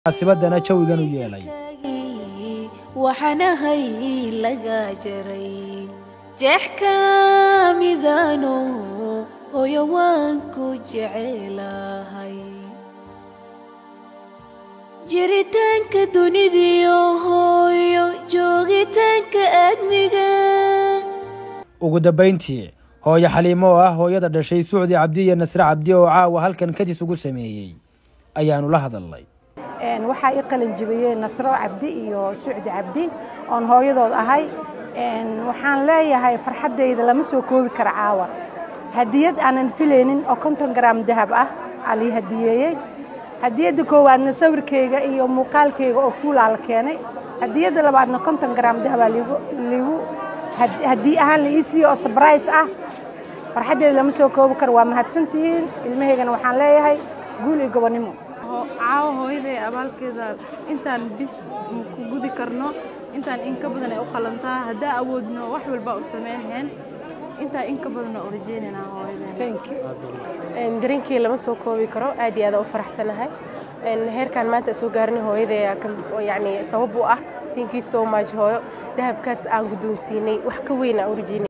عاصمتنا jawigan u yeelay waxana hay laga jaray jeexka midano hooyo waan ku jecelahay jiritaanka dunida hooyo joogitaanka aadmiga ugu dambeyntii hooyo Xaliimo ah hooyada dhashay Suudi Cabdi iyo Nasra Cabdi oo caawa halkan ka jisugu sameeyay ayaanu la hadalnay waxaa i qalin jibiyay Nasra Cabdi iyo Suudi Cabdi oo hooyadood ahay waxaan leeyahay farxadeyda lama soo koobi karo caawa hadiyad aanan filaynin oo 50 gram dahab ah ali hadiyeeyay hadiyada koowaadna sawirkeyga iyo muuqaalkeyga oo fuulaal keenay hadiyada labaadna 50 gram dahab liigu hadii ahaan liisi oo surprise ah farxadeyda lama soo koobi karo waa mahadsantihiin ilmaheygana waxaan leeyahay guul iyo gobonimo caawa hooyaday abaalkeeda intaan bis ku gudi karno intaan in ka badan ay u qalantaa hadaa awoodno wax walba u sameeyeen inta in ka badan oo rajeynana hooyaday thank you darinkii lama soo koobi karo aad iyo aad u faraxsanahay heerkan maanta soo gaarnay hooyaday yani sabab u ah thank you so much hooyo dahabkaas aan guddoonsiinay wax ka weyn aan u rajeynay